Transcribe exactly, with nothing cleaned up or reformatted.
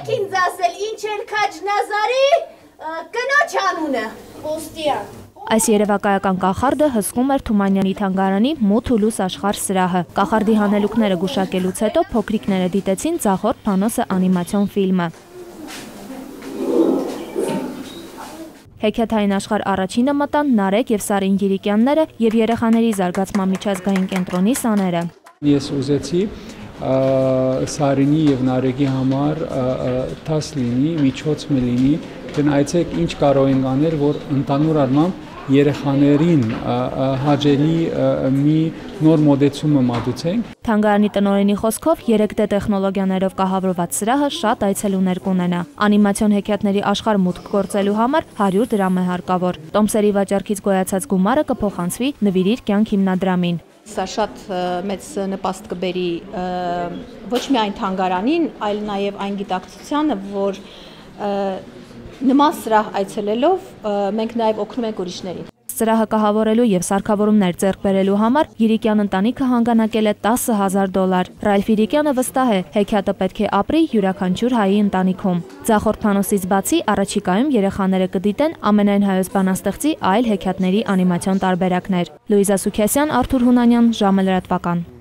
Եք ինձ ասել, ինչ էր Քաջնազարի կնոջ անունը։ Ոստիան։ Այս երևակայական կախարդը հսկում էր Թումանյանի թանգարանի մութ ու լույս աշխարհ սրահը։ Կախարդի հանելուկները գուշակելուց հետո փոքրիկները դիտեցին Ձախորդ Փանոսը անիմացիոն ֆիլմը։ Հեքիաթային աշխարհ առաջինը մտան Նարեկ եւ Սարին Գիրիկյանները եւ երեխաների զարգացման միջազգային կենտրոնի սաները։ Ես ուզեցի Սարինի եւ Նարեկի համար տաս լինի, միջոց մի լինի, գնայցեք ինչ կարող ենք անել, որ ընդհանուր առմամբ երեխաներին հաճելի մի նոր մոտեցումը մատուցենք։ Թանգարանի տնօրենի խոսքով երեք դե տեխնոլոգիաներով կահավորված սրահը շատ այցելուներ կունենա։ Անիմացիոն հեքիաթների աշխարհ մուտք գործելու համար հարյուր դրամ է հարկավոր։ Տոմսերի վաճառքից գոյացած գումարը կփոխանցվի Նվիրիր կյանք հիմնադրամին։ Սա շատ մեծ նպաստ կբերի ոչ միայն թանգարանին, այլ նաև այն գիտակցությանը, որ նման սրահ այցելելով մենք նաև օգնում ենք ուրիշներին։ Սրահը կահավորելու եւ սարքավորումներ ձեռք բերելու համար Գիրիկյան ընտանիքը հանգանակել է տասը հազար դոլար։ Ռայֆ Իրիկյանը վստահ է, հեքիաթը պետք է ապրի յուրաքանչյուր հայի ընտանիքում։ Ձախորդ Փանոսից բացի առաջիկայում երեխաները կդիտեն ամենայն հայոց բանաստեղծի այլ հեքիաթների անիմացիոն տարբերակներ։ Լուիզա Սուքիասյան, Արթուր Հունանյան, ժամը լրատվական։